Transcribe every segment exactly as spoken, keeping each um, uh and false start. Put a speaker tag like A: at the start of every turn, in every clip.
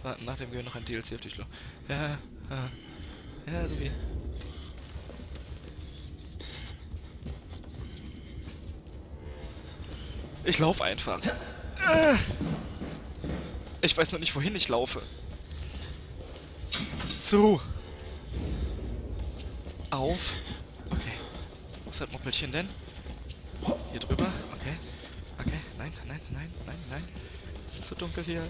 A: Na, nach dem gehört noch ein D L C auf die Schlau. Ja, ja, ja, so wie. Ich laufe einfach. Ich weiß noch nicht, wohin ich laufe. Zu. Auf. Okay. Wo ist das Moppelchen denn? Hier drüber? Okay. Okay. Nein, nein, nein, nein, nein. Es ist so dunkel hier.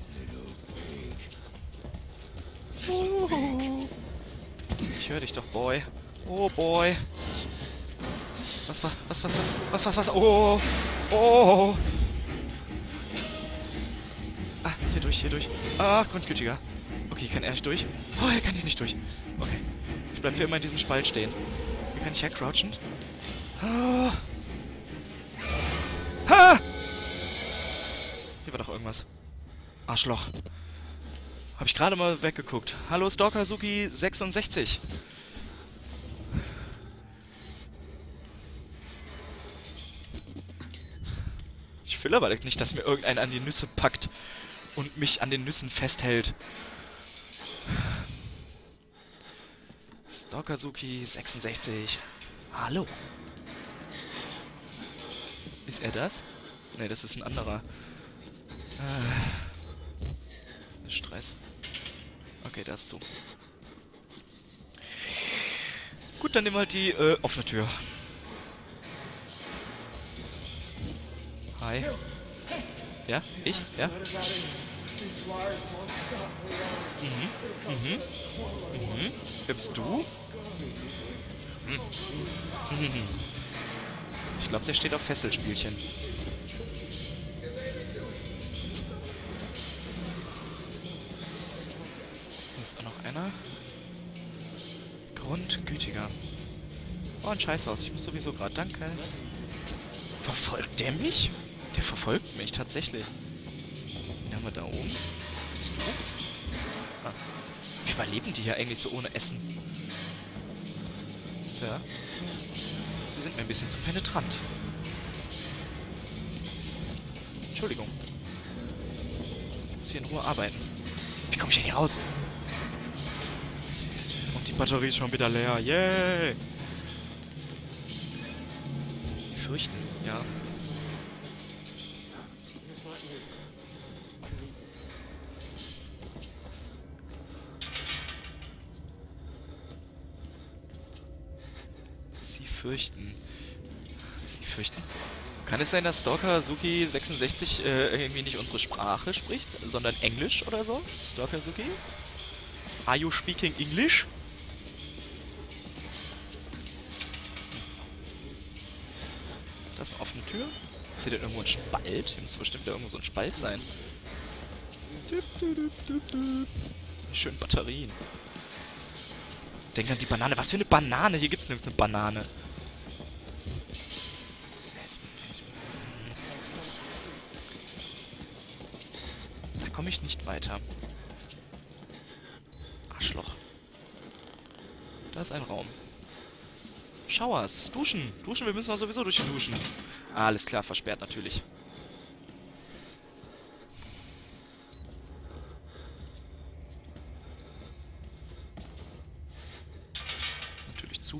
A: Oh. Ich höre dich doch, Boy. Oh, Boy. Was war? Was, was, was? Was, was, was? Oh. Oh. Ah, hier durch, hier durch. Ach, Grundgütiger. Okay, kann er nicht durch? Oh, er kann hier nicht durch. Okay. Ich bleib für immer in diesem Spalt stehen. Hier kann ich hercrouchen. Ah. Ha! Hier war doch irgendwas. Arschloch. Hab ich gerade mal weggeguckt. Hallo Stalker-Suki sechsundsechzig. Ich will aber nicht, dass mir irgendeiner an die Nüsse packt und mich an den Nüssen festhält. Stalker-Suki sechsundsechzig. Hallo. Ist er das? Ne, das ist ein anderer. Äh, Stress. Okay, da ist zu. Gut, dann nehmen wir halt die äh, offene Tür. Hi. Ja? Ich? Ja? Mhm. Mhm. Mhm. Wer bist du? Hm. Ich glaube, der steht auf Fesselspielchen. Hier ist auch noch einer. Grundgütiger. Oh, ein Scheißhaus. Ich muss sowieso gerade. Danke. Verfolgt der mich? Der verfolgt mich tatsächlich. Den haben wir da oben. Bist du? Ah. Wie überleben die hier eigentlich so ohne Essen? Sir? Sie sind mir ein bisschen zu penetrant. Entschuldigung. Ich muss hier in Ruhe arbeiten. Wie komme ich denn hier raus? Und die Batterie ist schon wieder leer. Yay! Sie fürchten, ja. Sie fürchten. Sie fürchten? Kann es sein, dass Stalker-Suki sechsundsechzig äh, irgendwie nicht unsere Sprache spricht, sondern Englisch oder so? Stalker-Suki? Are you speaking English? Da ist eine offene Tür. Ist hier denn irgendwo ein Spalt? Hier müsste bestimmt irgendwo so ein Spalt sein. Schön Batterien. Denk an die Banane. Was für eine Banane? Hier gibt's nirgends eine Banane. Da komme ich nicht weiter. Arschloch. Da ist ein Raum. Showers. Duschen. Duschen, wir müssen doch sowieso durch die Duschen. Ah, alles klar, versperrt natürlich. Natürlich zu.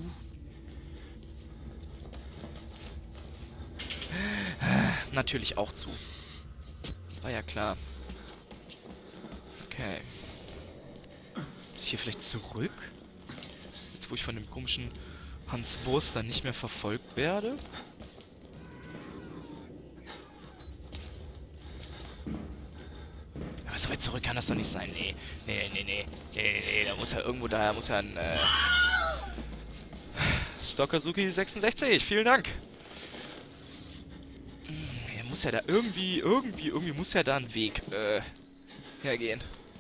A: Natürlich auch zu. Das war ja klar. Okay. Muss ich hier vielleicht zurück? Jetzt, wo ich von dem komischen Hans Wurst dann nicht mehr verfolgt werde? Aber so weit zurück kann das doch nicht sein. Nee, nee, nee, nee. Nee, nee, da muss ja irgendwo, da muss ja ein, äh... Stalker-Suki sechsundsechzig, vielen Dank. Er muss ja da irgendwie, irgendwie, irgendwie muss ja da ein Weg, äh, hergehen.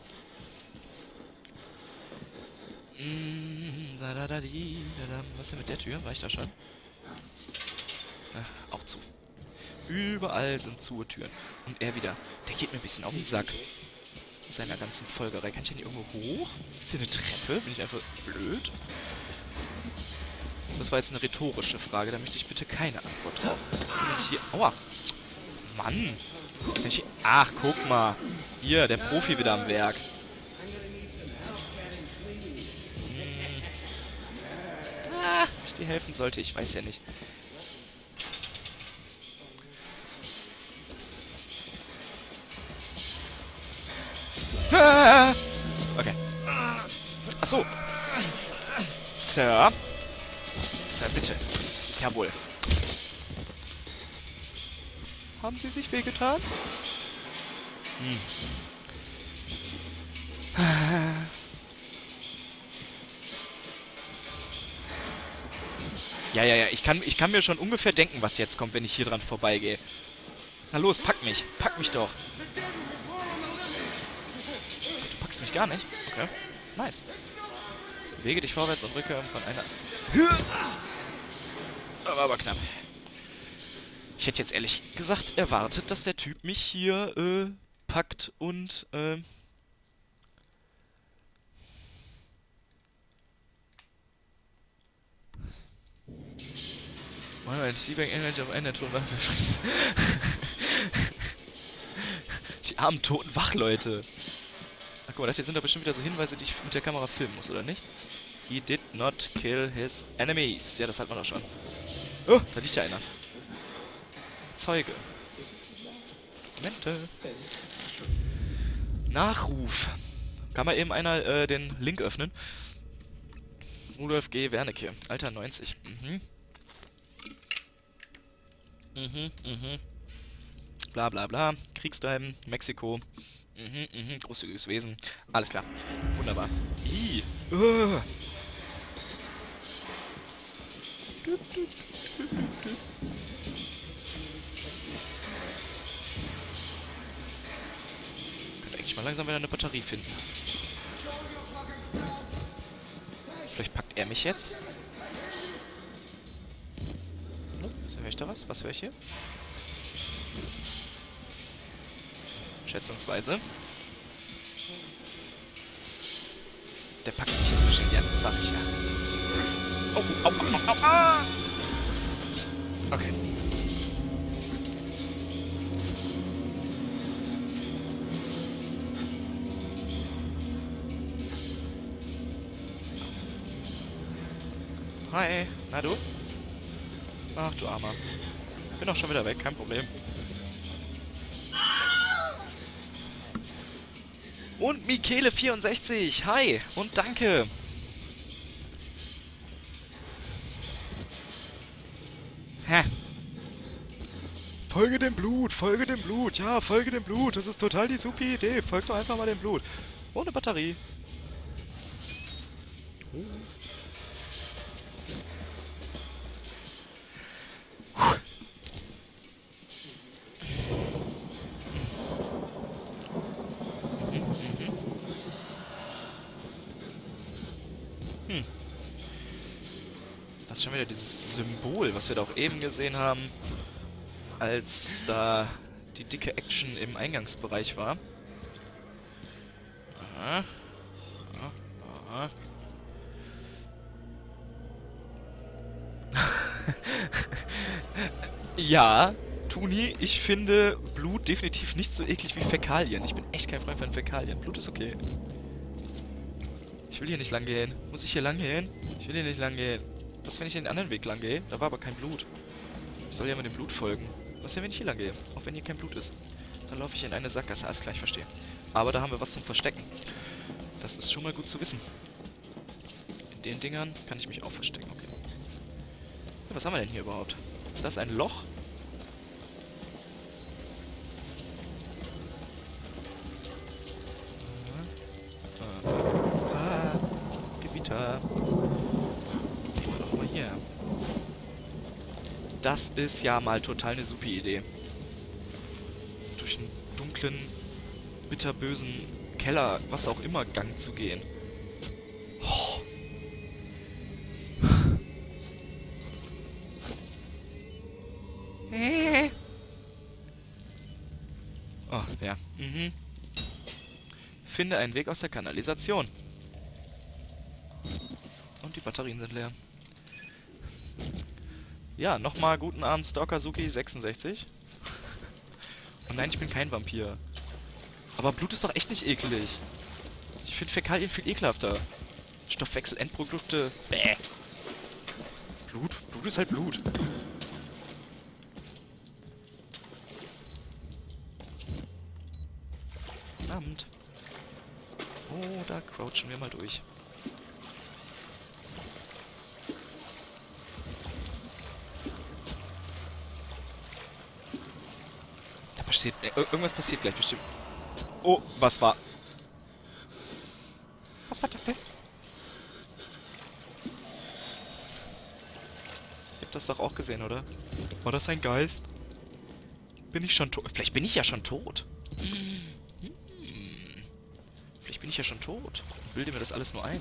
A: Da, da, da, die, da, da. Was ist denn mit der Tür? War ich da schon? Ach, auch zu. Überall sind zu Türen. Und er wieder. Der geht mir ein bisschen auf den Sack. Seiner ganzen Folgerei. Kann ich denn hier irgendwo hoch? Ist hier eine Treppe? Bin ich einfach blöd? Das war jetzt eine rhetorische Frage. Da möchte ich bitte keine Antwort drauf. Sind wir hier... Aua! Mann! Kann ich... Ach, guck mal. Hier, der Profi wieder am Werk. Hm. Ah, ob ich dir helfen sollte, ich weiß ja nicht. Ah! Okay. Achso. Sir. Sir, bitte. Das ist ja wohl. Haben Sie sich wehgetan? Hm. Ja, ja, ja. Ich kann, ich kann mir schon ungefähr denken, was jetzt kommt, wenn ich hier dran vorbeigehe. Na los, pack mich. Pack mich doch. Du packst mich gar nicht? Okay. Nice. Bewege dich vorwärts und rücke von einer... Aber, aber knapp. Ich hätte jetzt ehrlich gesagt erwartet, dass der Typ mich hier äh, packt und... Äh, Manuel, Seaback Energy auf Ende tot. Die armen toten Wachleute. Ach guck mal, hier sind da bestimmt wieder so Hinweise, die ich mit der Kamera filmen muss, oder nicht? He did not kill his enemies. Ja, das hat man doch schon. Oh, da liegt ja einer. Zeuge. Dokumente. Nachruf. Kann mal eben einer äh, den Link öffnen? Rudolf G. Wernicke. Alter neunzig. Mhm. Mhm, mhm. Bla bla bla. Kriegstime, Mexiko. Mhm, mhm. Großzügiges Wesen. Alles klar. Wunderbar. Ih. Uh. Könnte eigentlich mal langsam wieder eine Batterie finden. Vielleicht packt er mich jetzt? So, höre ich da was? Was höre ich hier? Schätzungsweise. Der packt mich jetzt bestimmt. Ja, sag ich ja. Oh, au, au, au, au, ah! Okay. Hi, na du? Ach du Armer. Bin auch schon wieder weg, kein Problem. Und Michele vierundsechzig, hi und danke. Hä? Folge dem Blut, folge dem Blut, ja, folge dem Blut, das ist total die super Idee, folgt doch einfach mal dem Blut. Ohne Batterie. Oh. Hm. Das ist schon wieder dieses Symbol, was wir da auch eben gesehen haben, als da die dicke Action im Eingangsbereich war. Aha. Aha. Aha. Ja, Tuni, ich finde Blut definitiv nicht so eklig wie Fäkalien. Ich bin echt kein Freund von Fäkalien. Blut ist okay. Ich will hier nicht lang gehen. Muss ich hier lang gehen? Ich will hier nicht lang gehen. Was, wenn ich den anderen Weg lang gehe? Da war aber kein Blut. Ich soll ja mal dem Blut folgen. Was denn, wenn ich hier lang gehe? Auch wenn hier kein Blut ist. Dann laufe ich in eine Sackgasse. Alles klar, ich verstehe. Aber da haben wir was zum Verstecken. Das ist schon mal gut zu wissen. In den Dingern kann ich mich auch verstecken. Okay. Ja, was haben wir denn hier überhaupt? Das ist ein Loch. Ah, Gewitter. Nehmen wir doch mal hier. Das ist ja mal total eine super Idee. Durch einen dunklen, bitterbösen Keller, was auch immer, Gang zu gehen. Oh. Oh, ja. Mhm. Finde einen Weg aus der Kanalisation. Und die Batterien sind leer. Ja, nochmal guten Abend, Stalker Suki sechsundsechzig. Und nein, ich bin kein Vampir. Aber Blut ist doch echt nicht eklig. Ich finde Fäkalien viel ekelhafter. Stoffwechsel, Endprodukte. Bäh. Blut? Blut ist halt Blut. Verdammt. Oh, da crouchen wir mal durch. Da passiert... Äh, irgendwas passiert gleich bestimmt. Oh, was war... Was war das denn? Ihr habt das doch auch gesehen, oder? War das ein Geist? Bin ich schon tot? Vielleicht bin ich ja schon tot. Hm. Vielleicht bin ich ja schon tot. Ich bilde mir das alles nur ein.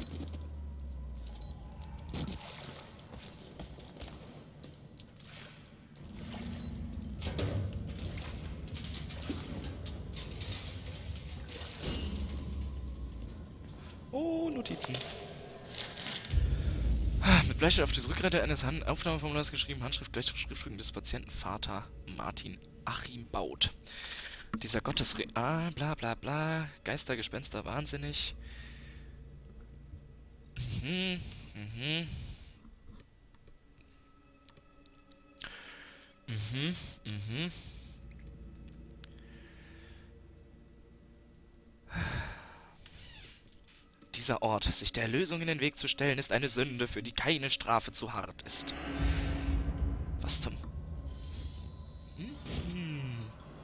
A: Oh, Notizen. Mit Bleistift auf die Rückseite eines Hand Aufnahmeformulars geschrieben, Handschrift gleich Schriftfolgen des Patienten, Vater Martin Achim Baut. Dieser Gottesreal, bla bla bla, Geister, Gespenster, wahnsinnig. Mhm, mhm. Mhm, mhm. Dieser Ort, sich der Erlösung in den Weg zu stellen, ist eine Sünde, für die keine Strafe zu hart ist. Was zum... Hm.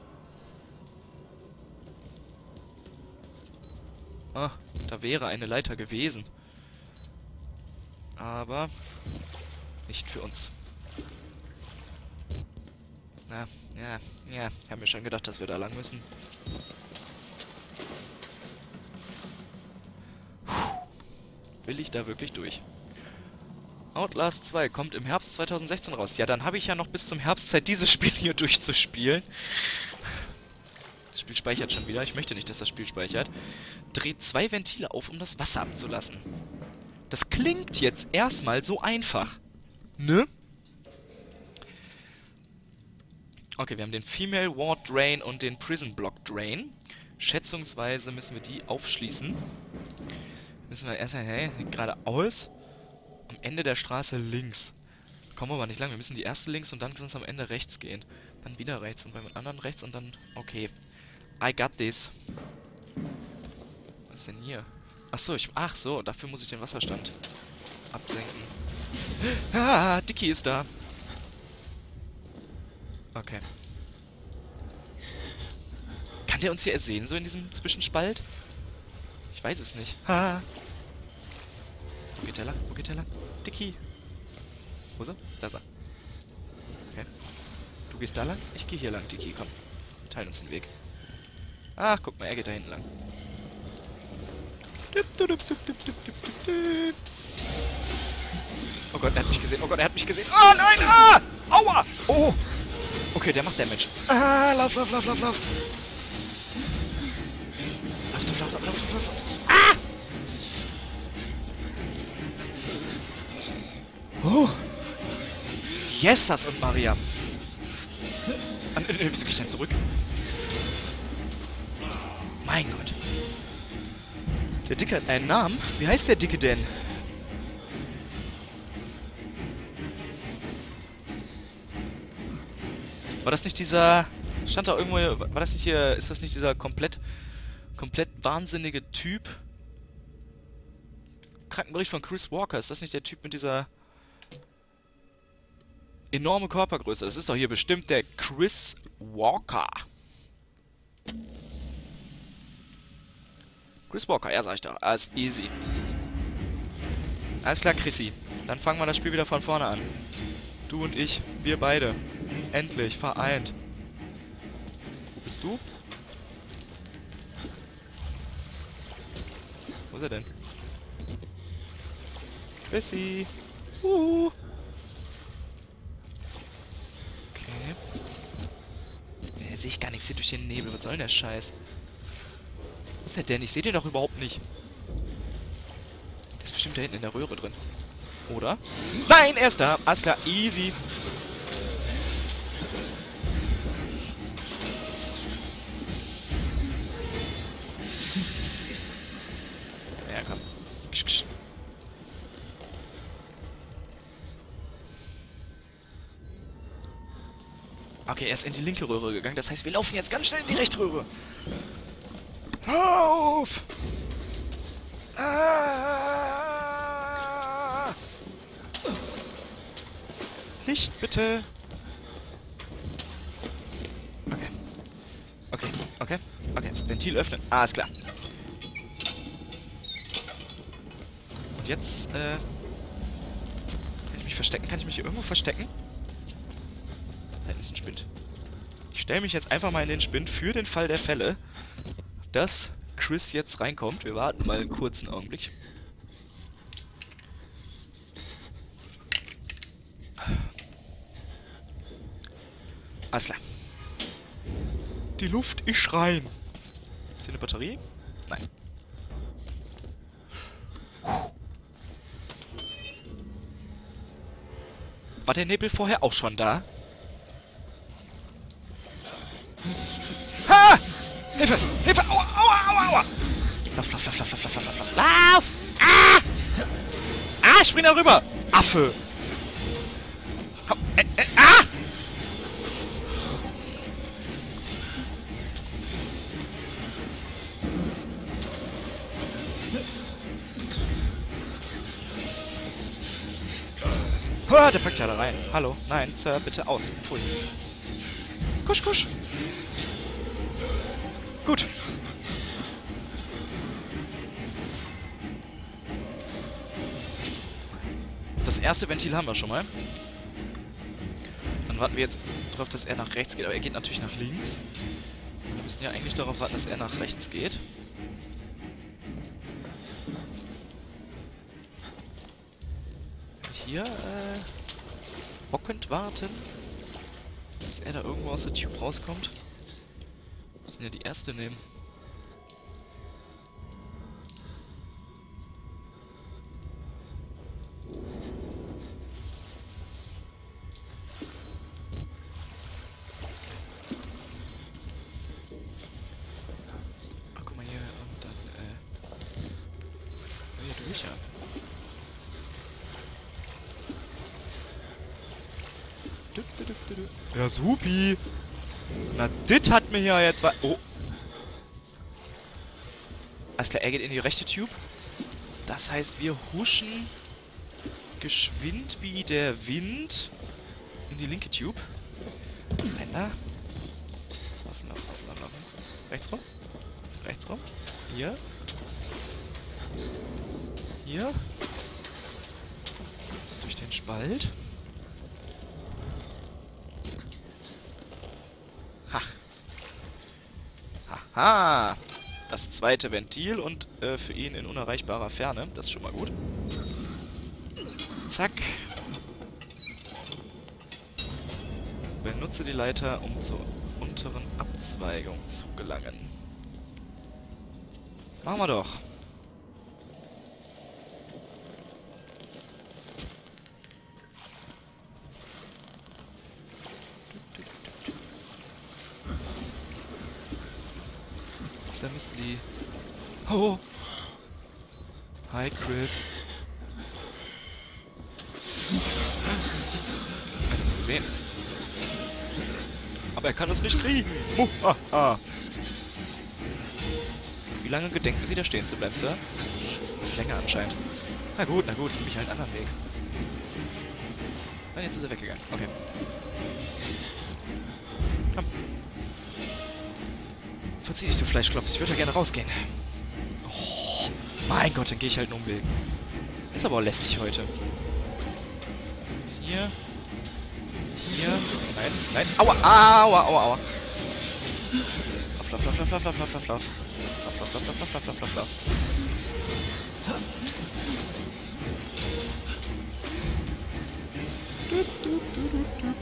A: Ah, da wäre eine Leiter gewesen. Aber nicht für uns. Na, ja, ja, ich habe mir schon gedacht, dass wir da lang müssen. Will ich da wirklich durch? Outlast zwei kommt im Herbst zweitausendsechzehn raus. Ja, dann habe ich ja noch bis zum Herbst Zeit, dieses Spiel hier durchzuspielen. Das Spiel speichert schon wieder. Ich möchte nicht, dass das Spiel speichert. Dreht zwei Ventile auf, um das Wasser abzulassen. Das klingt jetzt erstmal so einfach. Ne? Okay, wir haben den Female Ward Drain und den Prison Block Drain. Schätzungsweise müssen wir die aufschließen. Müssen wir erstmal, hey, geradeaus. Am Ende der Straße links. Kommen wir aber nicht lang. Wir müssen die erste links und dann können wir am Ende rechts gehen. Dann wieder rechts und beim anderen rechts und dann... Okay. I got this. Was ist denn hier? Achso, ich... Ach so, dafür muss ich den Wasserstand absenken. Ah, Dicky ist da. Okay. Kann der uns hier ersehen, so in diesem Zwischenspalt? Ich weiß es nicht. Ha. Wo geht der lang? Wo geht der lang? Dicky. Wo ist er? Da ist er. Okay. Du gehst da lang? Ich gehe hier lang, Dicky. Komm. Wir teilen uns den Weg. Ach, guck mal, er geht da hinten lang. Oh Gott, er hat mich gesehen. Oh Gott, er hat mich gesehen. Oh nein! Ah! Aua! Oh! Okay, der macht Damage. Ah, lauf, lauf, lauf, lauf, lauf. Lauf, lauf, lauf, lauf, lauf, lauf. Ah! Oh. Jesus und Maria. An, äh, wieso gehe ich denn zurück? Mein Gott. Der Dicke hat einen Namen. Wie heißt der Dicke denn? War das nicht dieser... Stand da irgendwo... War das nicht hier... Ist das nicht dieser komplett... Komplett wahnsinnige Typ? Krankenbericht von Chris Walker. Ist das nicht der Typ mit dieser... enorme Körpergröße? Das ist doch hier bestimmt der Chris Walker. Chris Walker, ja, sag ich doch. Alles easy. Alles klar, Chrissy. Dann fangen wir das Spiel wieder von vorne an. Du und ich, wir beide. Endlich, vereint. Wo bist du? Wo ist er denn? Chrissy. Uh. Okay. Ja, sehe ich gar nichts hier durch den Nebel. Was soll denn der Scheiß? Wo ist der denn? Ich sehe den doch überhaupt nicht. Der ist bestimmt da hinten in der Röhre drin. Oder? Nein, er ist da. Alles klar, easy. Okay, er ist in die linke Röhre gegangen. Das heißt, wir laufen jetzt ganz schnell in die rechte Röhre. Lauf! Ah! Licht, bitte! Okay. Okay, okay, okay. Ventil öffnen. Ah, ist klar. Und jetzt, äh... kann ich mich verstecken? Kann ich mich hier irgendwo verstecken? Da hinten ist ein Spind. Ich stelle mich jetzt einfach mal in den Spind für den Fall der Fälle, dass Chris jetzt reinkommt. Wir warten mal einen kurzen Augenblick. Alles klar. Die Luft ist rein. Ist hier eine Batterie? Nein. War der Nebel vorher auch schon da? Ha! Hilfe! Hilfe! Aua! Aua! Aua! Aua! Lauf, lauf, lauf, lauf, lauf, lauf, lauf, lauf! Lauf! Ah! Ah! Spring da rüber! Affe! Hau, äh, äh, ah! Oh, der packt ja da rein. Hallo? Nein, Sir, bitte aus. Pfui. Kusch, kusch. Gut. Das erste Ventil haben wir schon mal. Dann warten wir jetzt darauf, dass er nach rechts geht. Aber er geht natürlich nach links. Wir müssen ja eigentlich darauf warten, dass er nach rechts geht. Hier, äh, hockend warten, dass er da irgendwo aus der Tube rauskommt. Wir müssen ja die erste nehmen. Ach, guck mal hier und dann, äh, hier durch, ja. Ja, supi. Na, dit hat mir hier jetzt was... Oh. Alles klar, er geht in die rechte Tube. Das heißt, wir huschen geschwind wie der Wind in die linke Tube. Rein da. Laufen, laufen, laufen, laufen, laufen. Rechts rum. Rechts rum. Hier. Hier. Durch den Spalt. Haha! Das zweite Ventil und äh, für ihn in unerreichbarer Ferne. Das ist schon mal gut. Zack. Benutze die Leiter, um zur unteren Abzweigung zu gelangen. Machen wir doch. Da müsste die... Oh! Hi, Chris. Er hat uns gesehen. Aber er kann uns nicht kriegen. Muhaha. Wie lange gedenken Sie, da stehen zu bleiben, Sir? Das ist länger anscheinend. Na gut, na gut, nehme ich halt einen anderen Weg. Und jetzt ist er weggegangen. Okay. Komm. Verzieh dich, du Fleischklopf. Ich würde ja gerne rausgehen. Oh, mein Gott, dann gehe ich halt einen Umweg. Ist aber auch lästig heute. Hier. Hier. Nein, nein. Aua, aua, aua, aua. Lauf, lauf, lauf, lauf, lauf, lauf, lauf, lauf, lauf. Lauf, lauf, lauf, lauf, lauf, lauf, lauf, lauf, lauf. Du, du, du, du, du.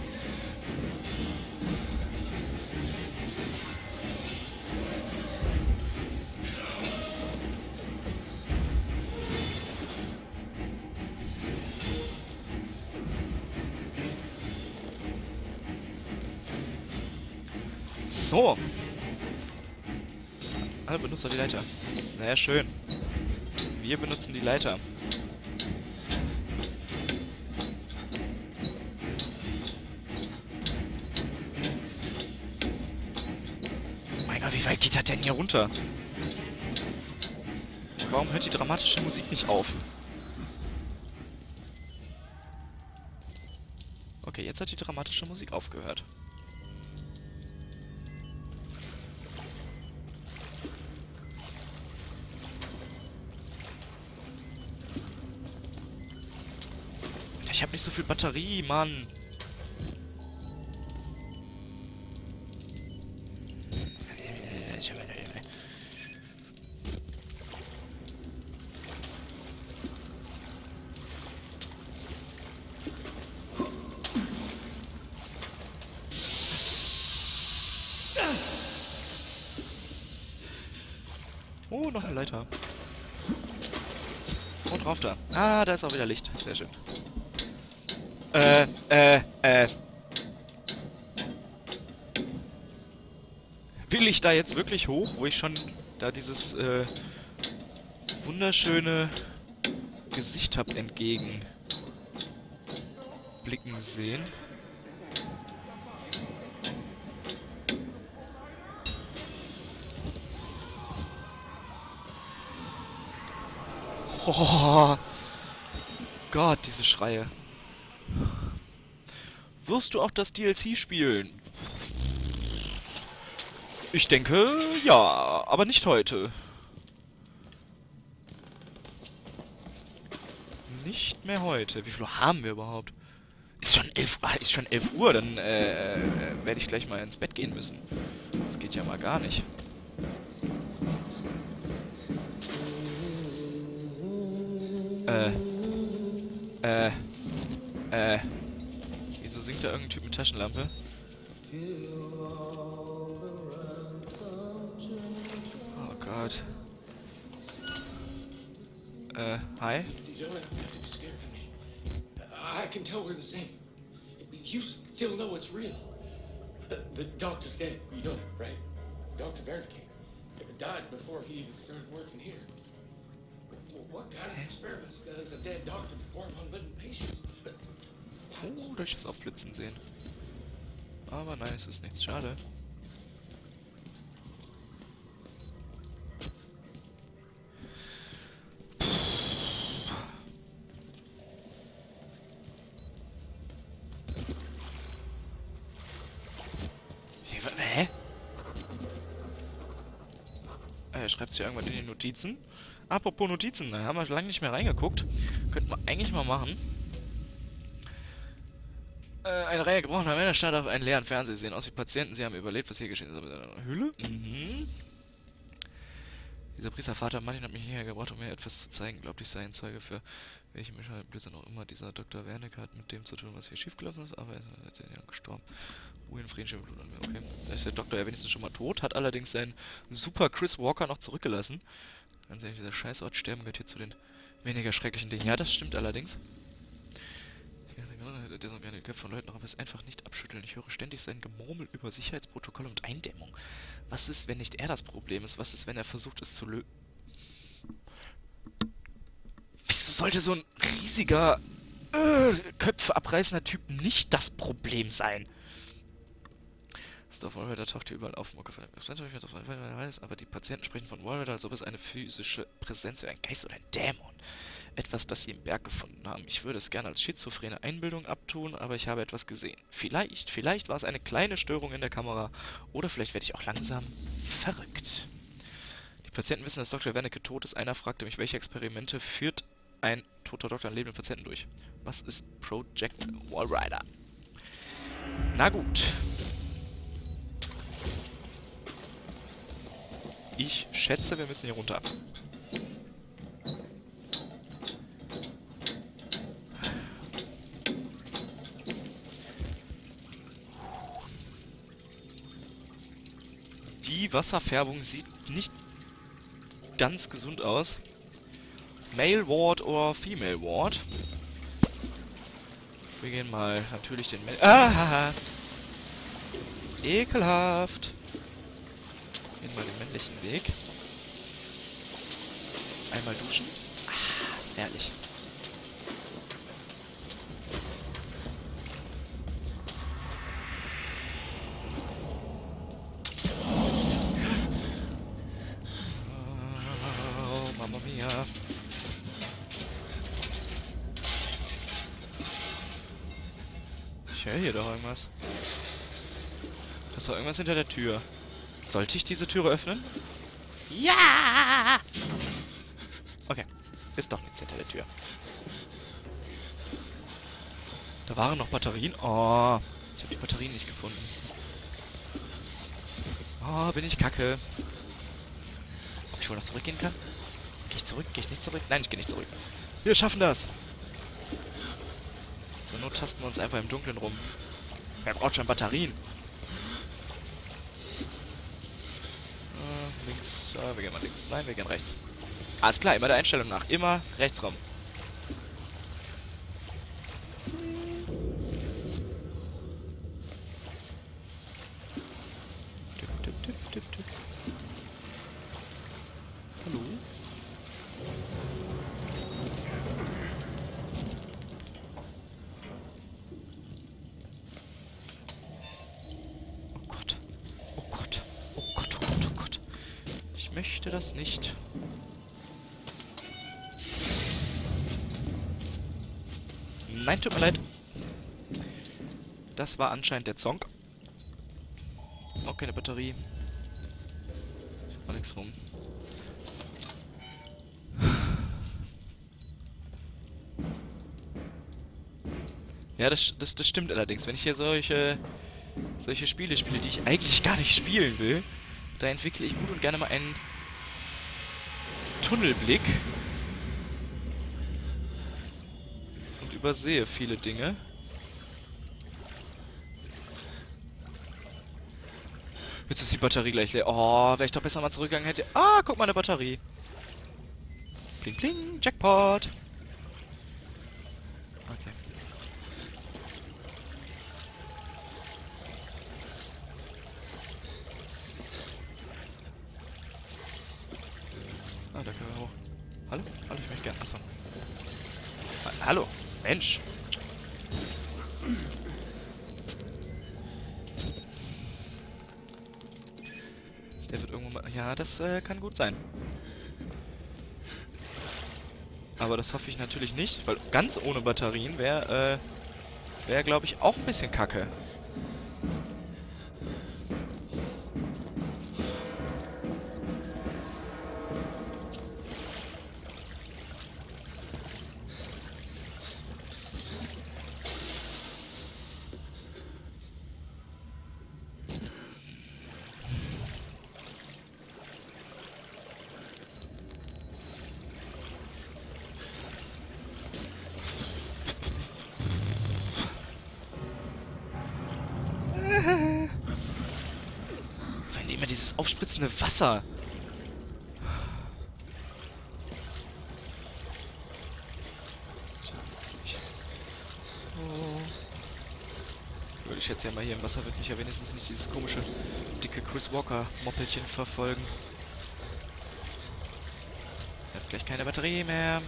A: So. Alle benutzen die Leiter. Sehr schön. Wir benutzen die Leiter. mein Gott, wie weit geht das denn hier runter? Warum hört die dramatische Musik nicht auf? Okay, jetzt hat die dramatische Musik aufgehört. Ich habe nicht so viel Batterie, Mann. Oh, noch eine Leiter. Und rauf da. Ah, da ist auch wieder Licht. Sehr schön. Äh, äh, äh. Will ich da jetzt wirklich hoch, wo ich schon da dieses, äh, wunderschöne Gesicht hab entgegen blicken sehen? Oh Gott, diese Schreie. Wirst du auch das D L C spielen? Ich denke, ja, aber nicht heute. Nicht mehr heute. Wie viel haben wir überhaupt? Ist schon elf, ah, ist schon elf Uhr, dann äh, äh, werde ich gleich mal ins Bett gehen müssen. Das geht ja mal gar nicht. Äh. Äh. Äh. Wieso singt da irgendein Typ mit Taschenlampe? Oh Gott. Äh, hi?
B: I can tell we're the same. You still know it's real. The doctor's dead. You know that, right? Doctor Wernicke died before he even started working here. What kind of experiments does a dead doctor perform on living patients?
A: Oh, da ich das aufblitzen sehen. Aber nein, es ist nichts. Schade. Hä? Er schreibt sich irgendwann in die Notizen. Apropos Notizen, da haben wir schon lange nicht mehr reingeguckt. Könnten wir eigentlich mal machen. Äh, eine Reihe gebrochener Männer starrt auf einen leeren Fernseher. Sie sehen aus wie Patienten. Sie haben überlebt, was hier geschehen ist. Aber in einer Hülle? Mhm. Dieser Priestervater Martin hat mich hierher gebracht, um mir etwas zu zeigen. Glaubt, ich sei ein Zeuge für welche Blödsinn auch immer. Dieser Doktor Wernicke hat mit dem zu tun, was hier schiefgelaufen ist, aber er ist seit zehn Jahren gestorben. Ruhe in Frieden, schön Blut an mir. Okay. Da ist der Doktor ja wenigstens schon mal tot, hat allerdings seinen super Chris Walker noch zurückgelassen. Ganz ehrlich, dieser Scheißort sterben gehört hier zu den weniger schrecklichen Dingen. Ja, das stimmt allerdings. Der soll gerne die Köpfe von Leuten, aber es einfach nicht abschütteln. Ich höre ständig sein Gemurmel über Sicherheitsprotokolle und Eindämmung. Was ist, wenn nicht er das Problem ist? Was ist, wenn er versucht, es zu lösen? Wieso sollte so ein riesiger, äh, Köpfe abreißender Typ nicht das Problem sein? Das Wolverine taucht hier überall auf. Aber die Patienten sprechen von Wolverine, als ob es eine physische Präsenz wäre, ein Geist oder ein Dämon. Etwas, das sie im Berg gefunden haben. Ich würde es gerne als schizophrene Einbildung abtun, aber ich habe etwas gesehen. Vielleicht, vielleicht war es eine kleine Störung in der Kamera. Oder vielleicht werde ich auch langsam verrückt. Die Patienten wissen, dass Doktor Wernicke tot ist. Einer fragte mich, welche Experimente führt ein toter Doktor an lebenden Patienten durch? Was ist Project Walrider? Na gut. Ich schätze, wir müssen hier runter. Die Wasserfärbung sieht nicht ganz gesund aus. Male Ward oder Female Ward. Wir gehen mal natürlich den... Mä ah! Ekelhaft. Gehen mal den männlichen Weg. Einmal duschen. Ah, herrlich. Ich höre hier doch irgendwas. Das war irgendwas hinter der Tür. Sollte ich diese Türe öffnen? Ja! Okay. Ist doch nichts hinter der Tür. Da waren noch Batterien. Oh, ich habe die Batterien nicht gefunden. Oh, bin ich kacke. Ob ich wohl noch zurückgehen kann? Gehe ich zurück? Gehe ich nicht zurück? Nein, ich gehe nicht zurück. Wir schaffen das! Zur Not tasten wir uns einfach im Dunkeln rum. Wer braucht schon Batterien? Äh, links. Äh, wir gehen mal links. Nein, wir gehen rechts. Alles klar, immer der Einstellung nach. Immer rechts rum. Tipp, tipp, tipp, tipp, tipp. Hallo? Oh Gott. Oh Gott. Oh Gott, oh Gott, oh Gott. Ich möchte das nicht. Nein, tut mir leid. Das war anscheinend der Zonk. Auch keine Batterie. Ich war nichts rum. Ja, das, das, das stimmt allerdings. Wenn ich hier solche, solche Spiele spiele, die ich eigentlich gar nicht spielen will, da entwickle ich gut und gerne mal einen Tunnelblick. Und übersehe viele Dinge. Jetzt ist die Batterie gleich leer. Oh, wäre ich doch besser mal zurückgegangen hätte. Ah, guck mal, eine Batterie. Pling, pling, Jackpot. Okay. Ah, da können wir hoch. Hallo? Hallo, ich möchte gerne. Achso. Ha Hallo? Mensch. Der wird irgendwo mal... Ja, das äh, kann gut sein. Aber das hoffe ich natürlich nicht, weil ganz ohne Batterien wäre, äh, wäre, glaube ich, auch ein bisschen kacke. Wenn immer dieses aufspritzende Wasser. Oh. Ich schätze ja mal, hier im Wasser wird mich ja wenigstens nicht dieses komische, dicke Chris Walker-Moppelchen verfolgen. Er hat gleich keine Batterie mehr.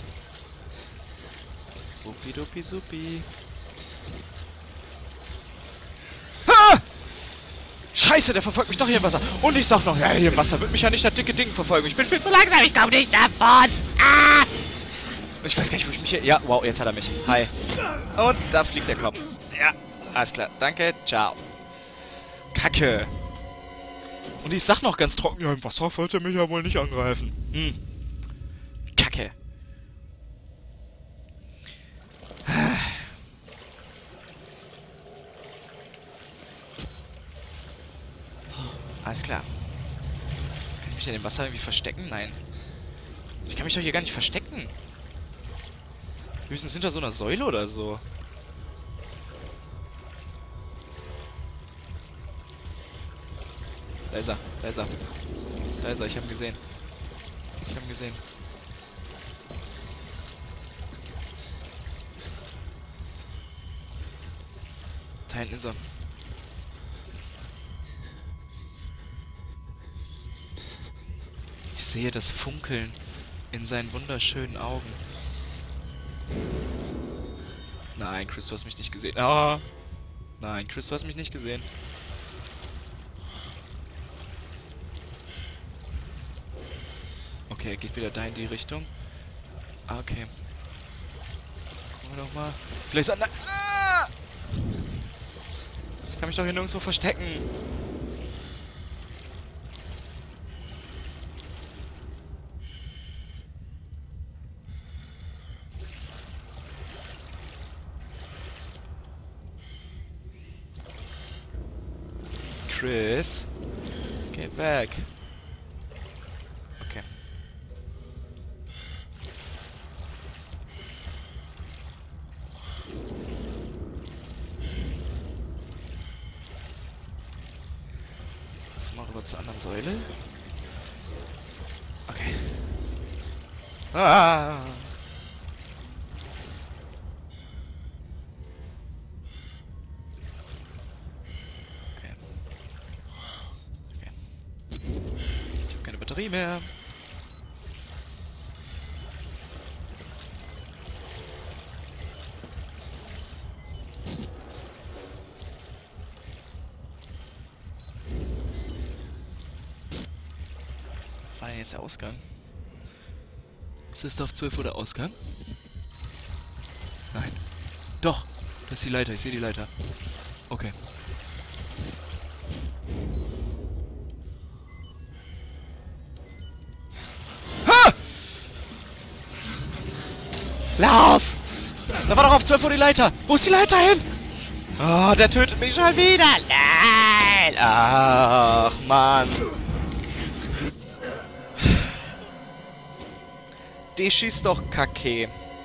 A: Wuppidupi supi. Scheiße, der verfolgt mich doch hier im Wasser. Und ich sag noch, ja, hier im Wasser wird mich ja nicht das dicke Ding verfolgen. Ich bin viel zu langsam, ich komme nicht davon. Ah! Ich weiß gar nicht, wo ich mich hier... Ja, wow, jetzt hat er mich. Hi. Und da fliegt der Kopf. Ja, alles klar. Danke, ciao. Kacke. Und ich sag noch ganz trocken, ja, im Wasser wollte er mich ja wohl nicht angreifen. Hm. Kacke. Alles klar. Kann ich mich in dem Wasser irgendwie verstecken? Nein. Ich kann mich doch hier gar nicht verstecken. Höchstens hinter so einer Säule oder so. Da ist er. Da ist er. Da ist er. Ich habe ihn gesehen. Ich habe ihn gesehen. Da hinten ist er. Ich sehe das Funkeln in seinen wunderschönen Augen. Nein, Chris, du hast mich nicht gesehen. Ah! Nein, Chris, du hast mich nicht gesehen. Okay, er geht wieder da in die Richtung. Ah, okay. Gucken wir doch mal. Vielleicht so... Ah! kann mich doch hier nirgendwo verstecken. Chris, get back. Okay. Mal rüber zur anderen Säule. Okay. Ah! Okay. Okay. Ich habe keine Batterie mehr. War denn jetzt der Ausgang? Ist das auf zwölf Uhr der Ausgang? Nein. Doch! Das ist die Leiter, ich sehe die Leiter. Okay. Ha! Lauf! Da war doch auf zwölf Uhr die Leiter! Wo ist die Leiter hin? Oh, der tötet mich schon wieder! Nein! Ach, Mann! Die schießt doch Kacke.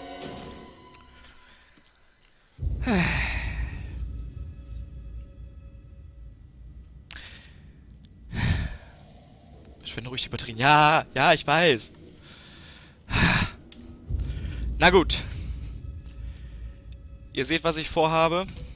A: Verschwende ruhig die Batterien. Ja, ja, ich weiß. Na gut. Ihr seht, was ich vorhabe.